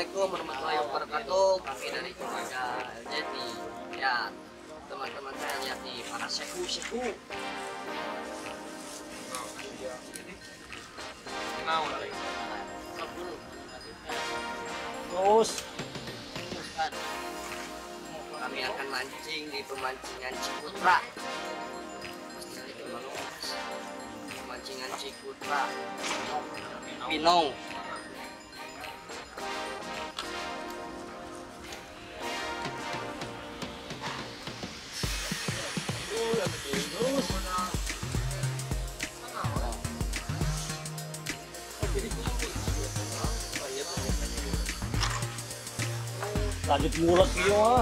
Assalamualaikum warahmatullahi wabarakatuh. Kami dari keluarga LJT. Ya, teman-teman saya lihat di para seku-seku. Terus Kami akan mancing di pemancingan Ciputra. Pemancingan Ciputra. Pinong. lanjut mulut gitu mah.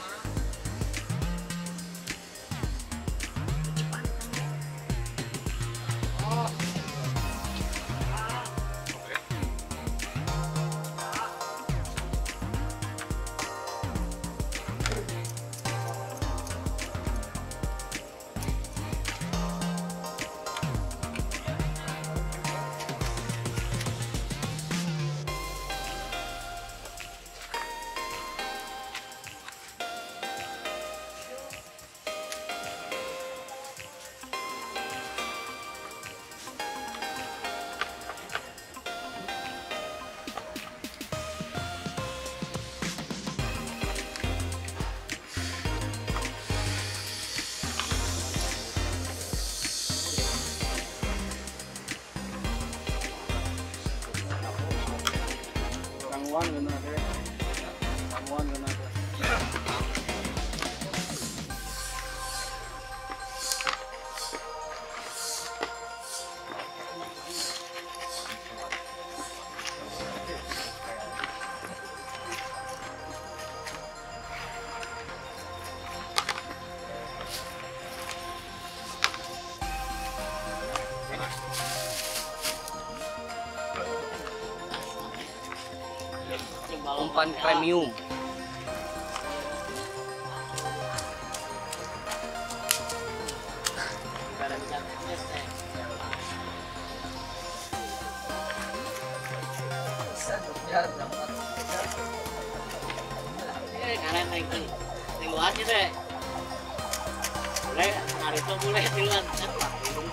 Tangguan gana deh, tangguan gana deh. Umpan premium. Karena naikin tingguan sih deh. Boleh hari itu boleh tingguan cepat.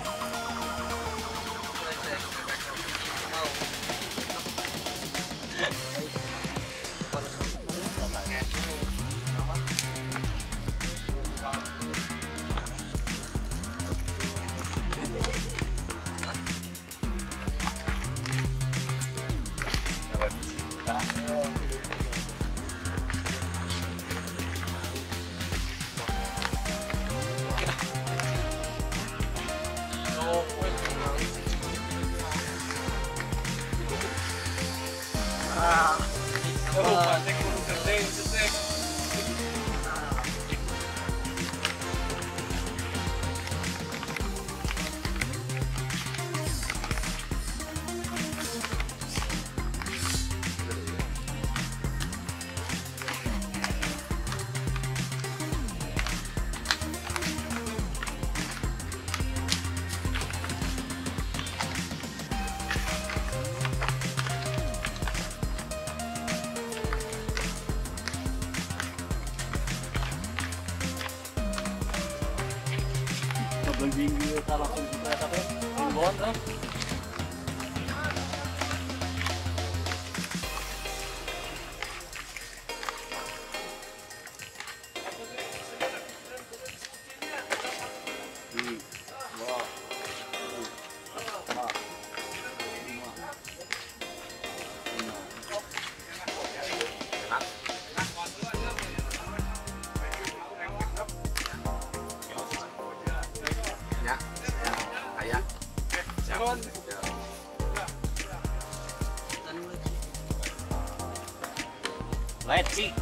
Berbinggu kita langsung kita sampai Ambon kan. Let's see.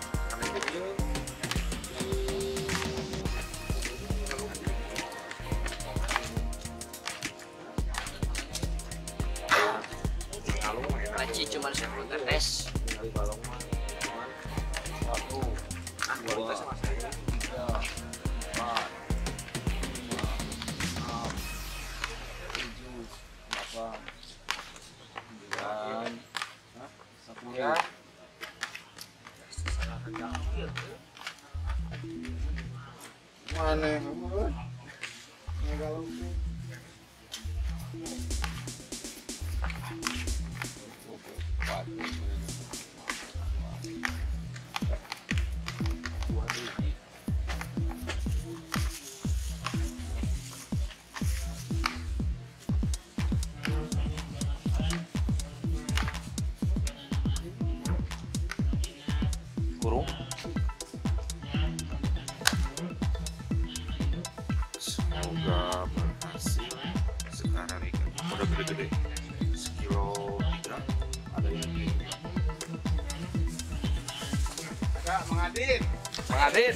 Leci cuma 10 tetes. Mana? Kalau kurung semoga berhasil. Sekarang ikan udah gede-gede, sekilo 3 ada yang ini. Kak, Mengadin. Mengadin.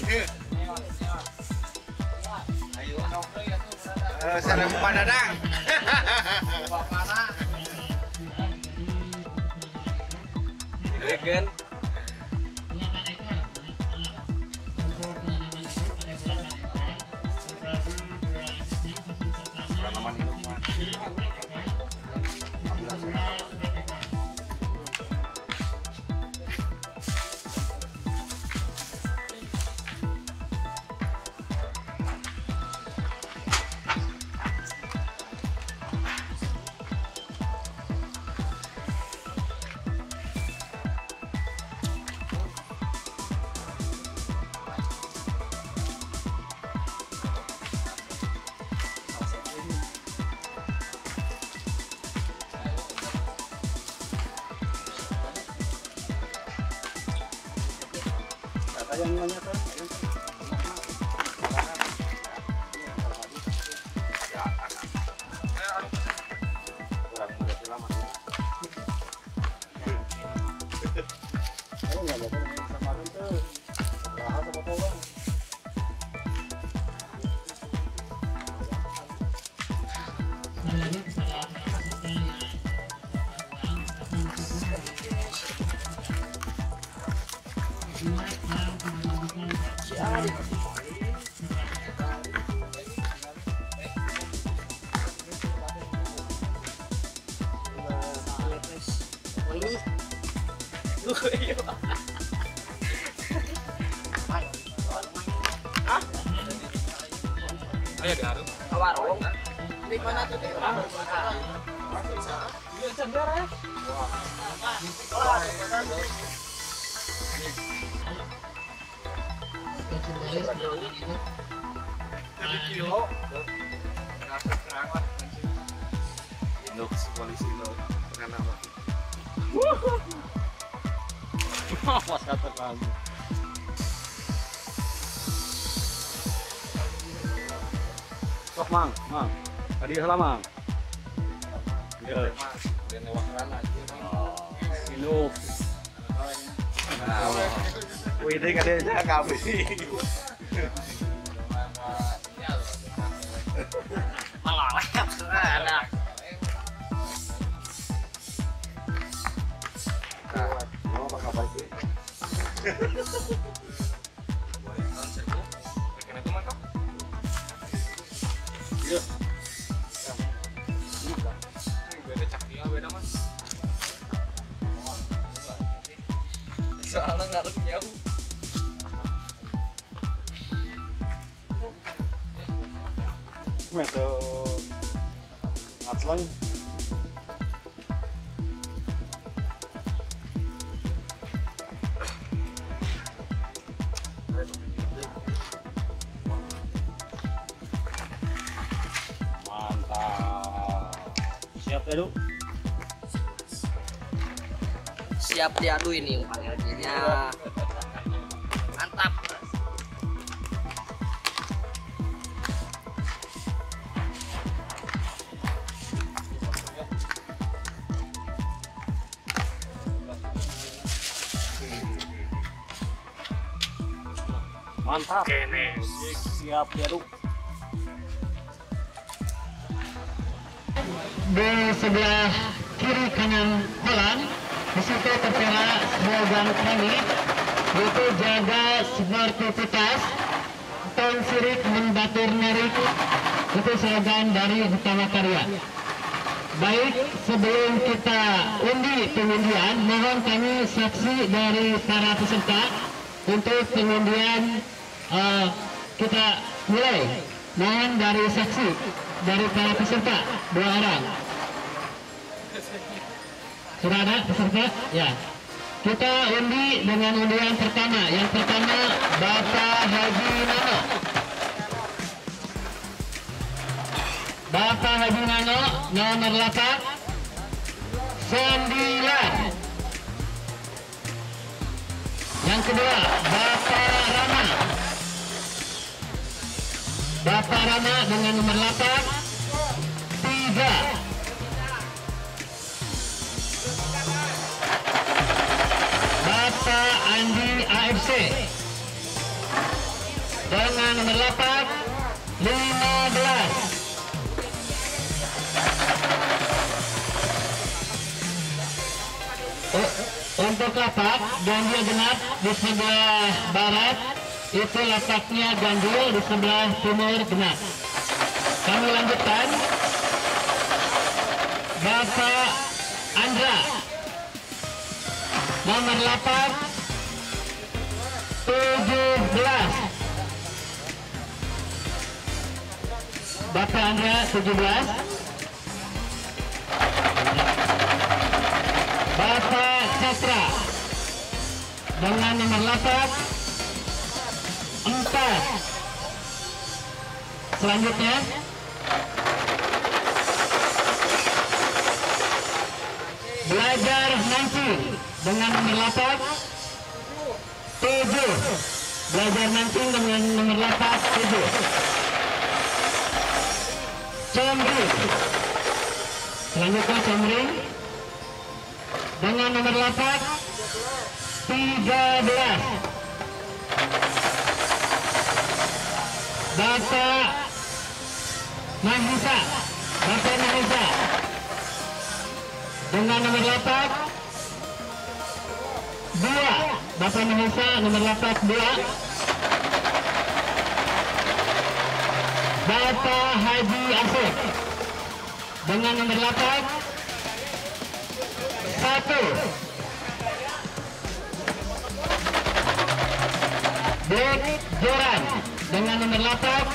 Sana Pak Dadang. Ini kan Tanaman minuman. Yang nanya kan? Kurang berarti lama. Oh, nggak ada yang kemarin tuh. Bahas apa tuh, Bang? Ayo diharum. warung. Di mana tuh? Induk polisi lo dengan nama. Mas kata kamu. Sok mang. Tadi salah mang. Ya. Dan lewat kerana aja. Induk. Wih, ini kadenya kami. Malah enak. Mau apa kabar sih? Soalnya ngarep jauh. Meto ngaclang. Mantap. Siap ya, Duk? Siap diadu ini umpannya. Mantap. Mantap. Siap ya, Duk? Di sebelah kiri kanan kolam di situ tertera slogan kami yaitu jaga sportivitas ton sirik membatur narik, itu slogan dari Utama Karya. Baik, sebelum kita undi pengundian, mohon kami saksi dari para peserta untuk pengundian kita mulai. Mohon dari saksi, dari para peserta 2 orang. Sudah ada peserta? Ya. Kita undi dengan undian pertama. Yang pertama Bapak Haji Nano. Bapak Haji Nano nomor 8 9. Yang kedua Bapak Rama. Bapak Rama dengan nomor 8 3. Bapak Andi AFC dengan nomor 8 15. Untuk lapak ganjil genap di sebelah barat, itu lapaknya ganjil di sebelah timur genap. Kami lanjutkan. Bapak Andra nomor 8 17. Bapak Andra 17. Bapak Cakra dengan nomor 8 4. Selanjutnya Belajar Mancing dengan nomor 8 7. Belajar Mancing dengan nomor 8 7. Comri. Selanjutnya Comri dengan nomor 8 13. Bapak Mahisa. Bapak Mahisa dengan nomor 8 2. Bapak Mahisa nomor 8 2. Bapak Haji Asif dengan nomor 8 1. Dek Joran dengan nomor 8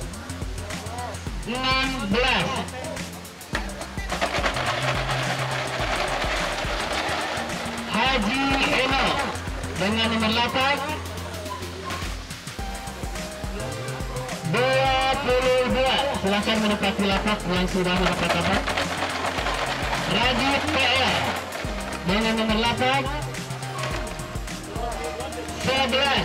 16. Haji Eno dengan nomor 8 22. Silakan menempati lapak yang sudah mendapat lapak. Rajib PR dengan nomor 8 11.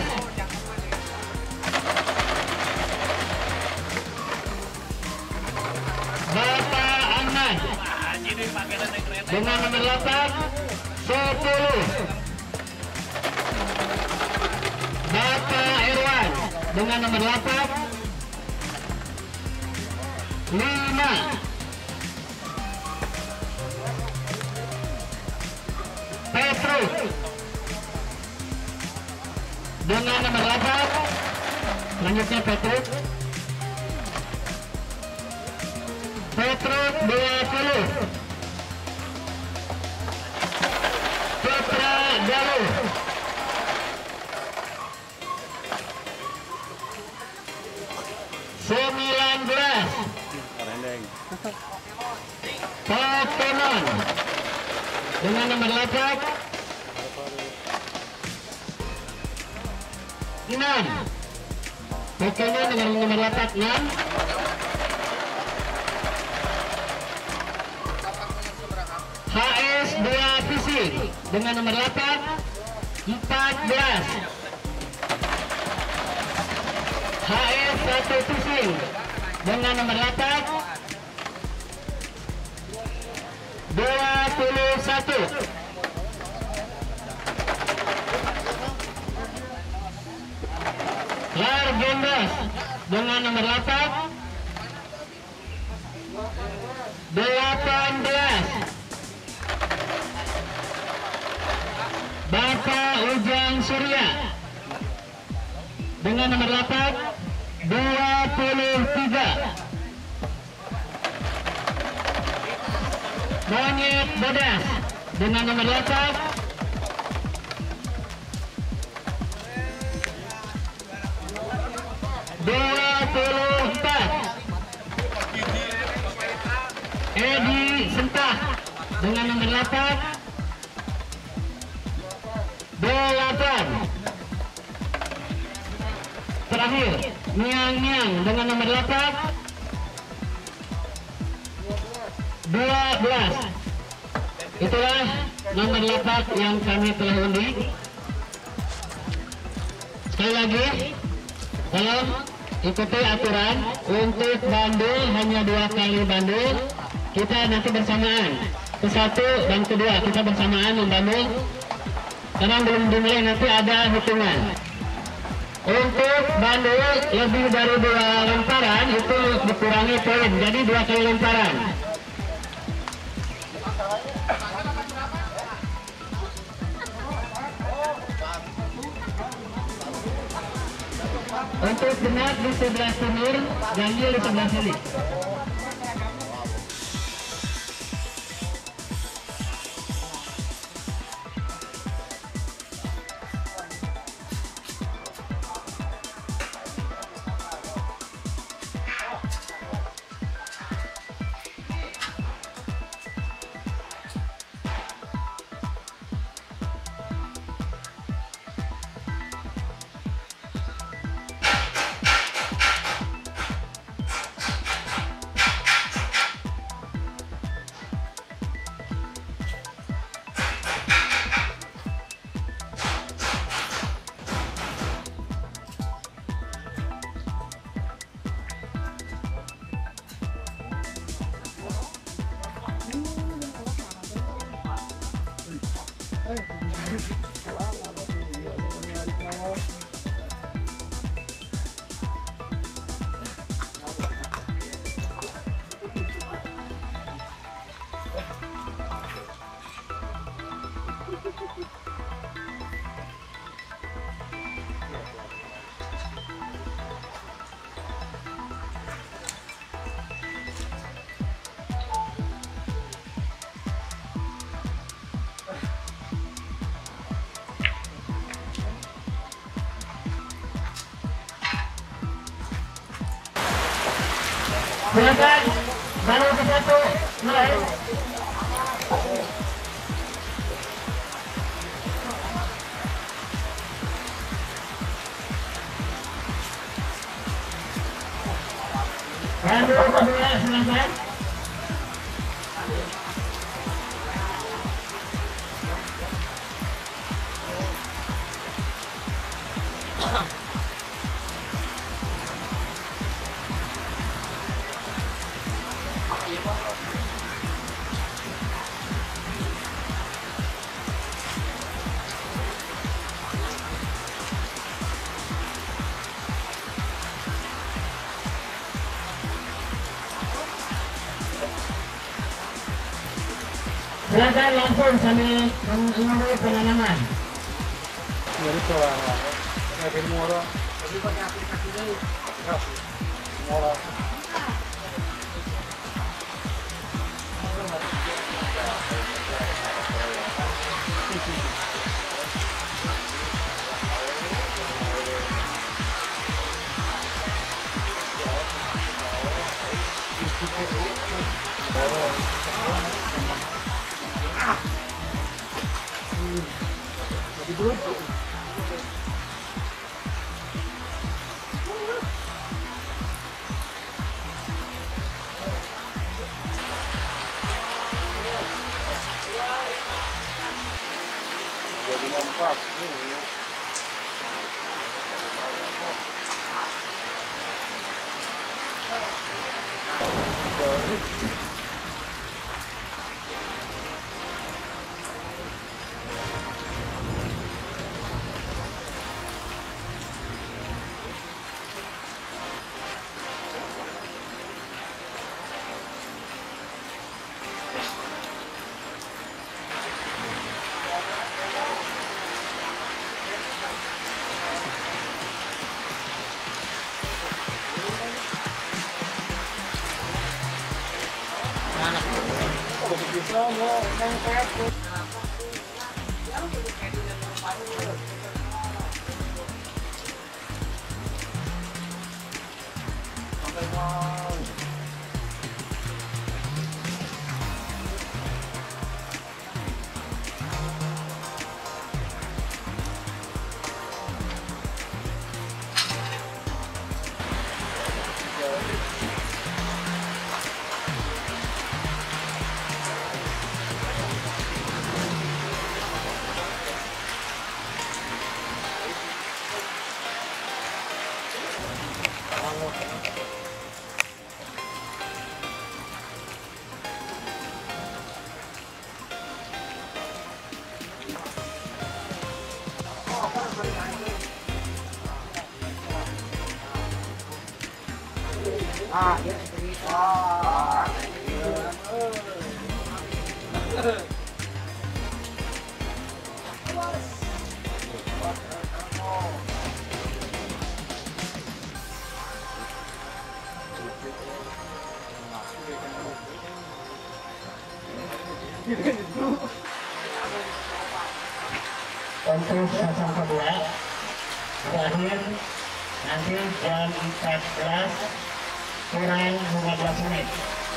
Bapak Ahmad dengan nomor 8 10. Bapak Irwan dengan nomor 8 5. Petrus dengan nomor 8. Selanjutnya Petrus 20. Putra Galuh 19. Pokemon dengan nomor 8 6. Pokemon dengan nomor 8 6. HS2 Fishing dengan nomor 8 14. HS1 Fishing dengan nomor 8 21. Largendos dengan nomor 8 18. Bapak Ujang Surya dengan nomor 8 23. Monyet Bodas dengan nomor 8 24. Edi Sentah dengan nomor 8. 28. Terakhir Niang dengan nomor 8. 12. Itulah nomor lapak yang kami telah undi. Sekali lagi, tolong ikuti aturan. Untuk bandul hanya 2 kali bandul. Kita nanti bersamaan, ke-1 dan ke-2 kita bersamaan membandul. Karena belum dimulai nanti ada hitungan. Untuk bandul lebih dari 2 lemparan itu dikurangi poin, jadi 2 kali lemparan. Untuk genap di sebelah timur, ganjil di sebelah sini. Silakan, baru ke-1 mulai. Bandul kedua silakan. Silakan langsung sambil menunggu penanaman. Jadi soal ngapain murah? Jadi pakai aplikasi dulu. Murah. Jadi nampak ini. Untuk pasang kedua terakhir nanti jam 14 kurang 15 menit.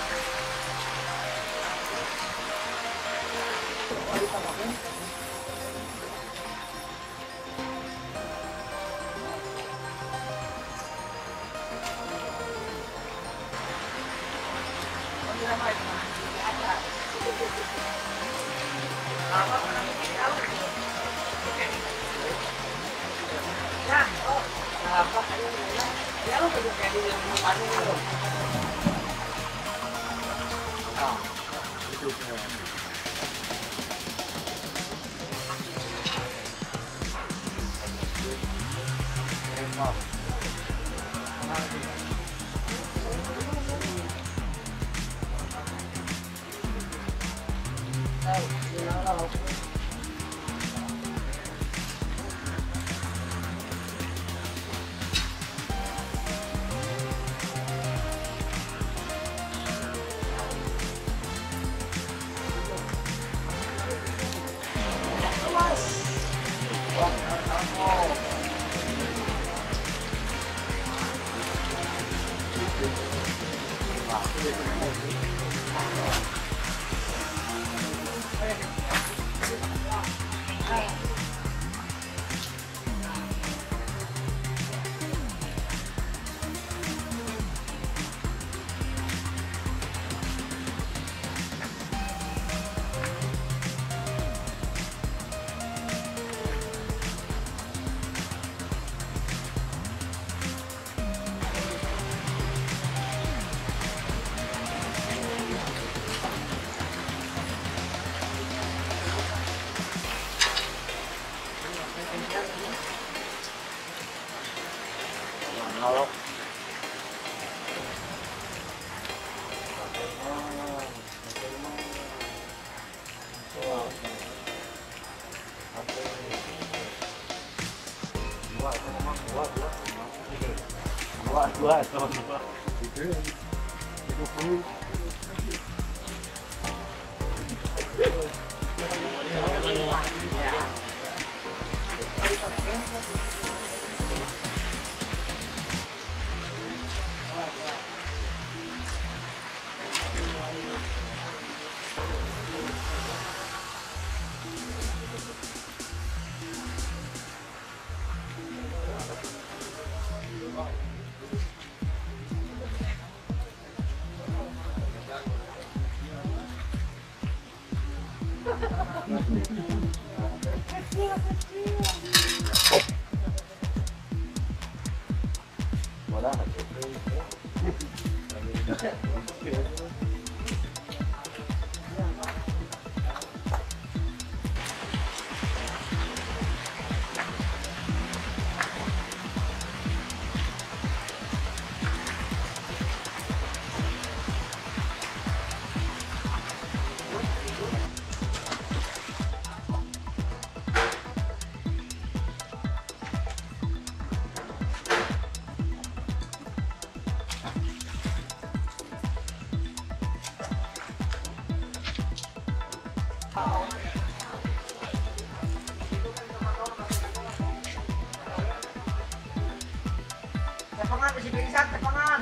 Tepangan masih pingsan, tepangan.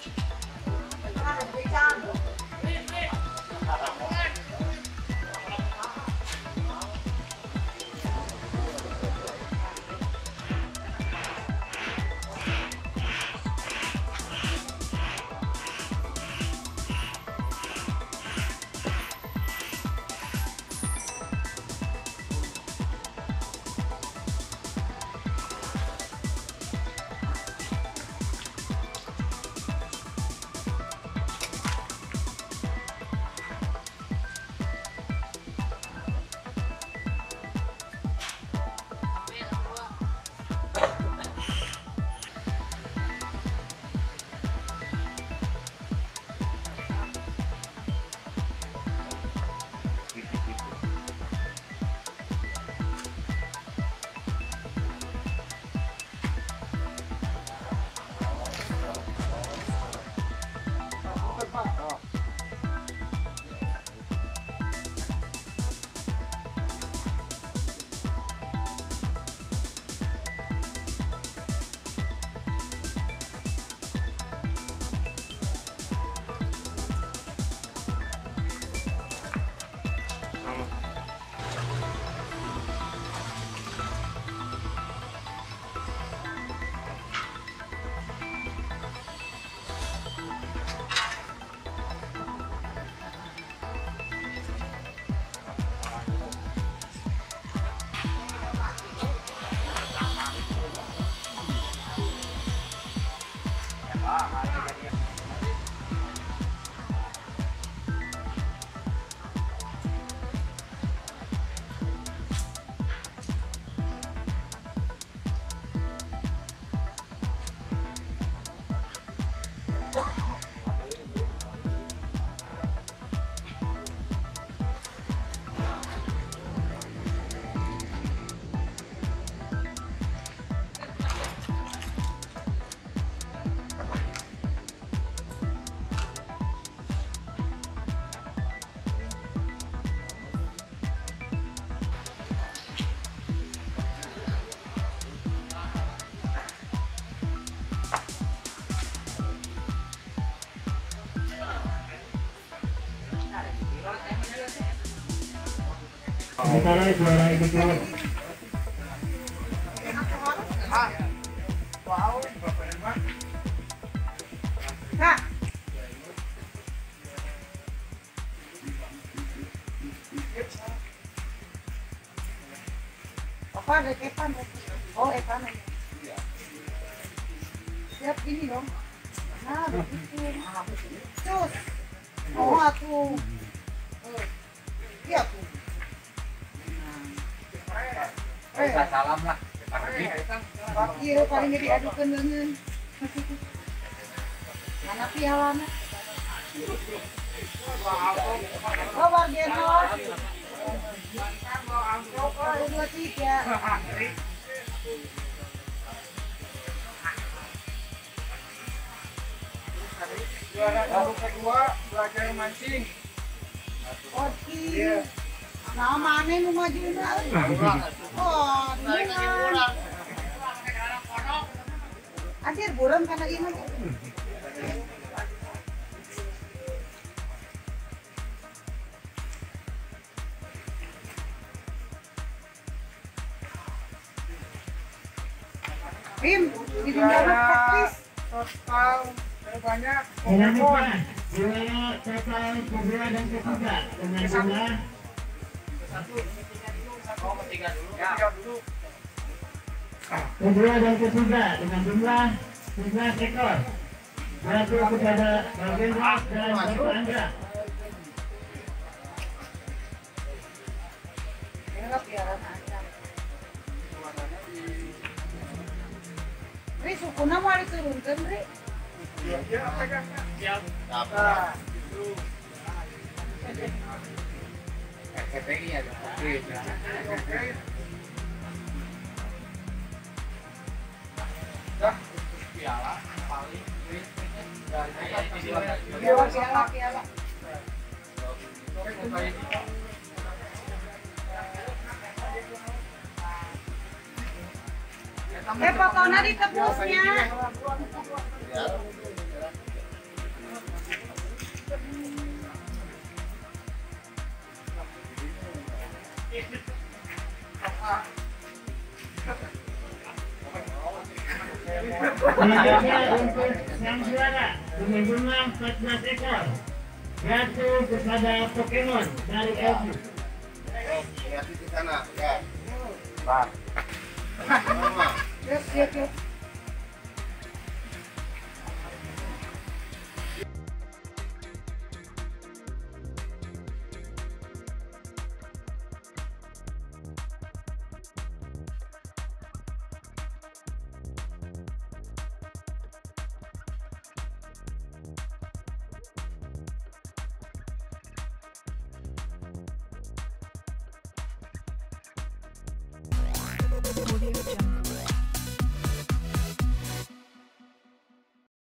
Tepangan masih pingsan. Sementara juara individu. Kak. Apa ada Evan? Oh, Evan. Siap ini dong. Nah, begitu. Cus. Oh, aku. Iya tuh. Salam lah. Iya, paling diadukan dengan. Mana pialanya? Oh, Bargenos. Oh, 2-3. Juara kedua belajar mancing. Oh, iya. Nah, mana yang mau maju na? Oh, iya. Adir buram karena ini. Bim, di dalam praktis. Total banyak. Jangan lupa juara total kedua dan ketiga dengan jumlah kedua dan ketiga dengan jumlah 11 ekor. Satu kepada Bargenos dan Bapak Andra. Ini piaran aja. Ri, sukuna mau diturunkan, Ri. Siap. KPI ada. Oke. Dah, piala paling Piala. Pokoknya di tebusnya. Selanjutnya untuk sang juara dengan jumlah 14 ekor jatuh kepada Pokemon dari LG. Lihat di sana, ya. Yuk. Audio Jungle.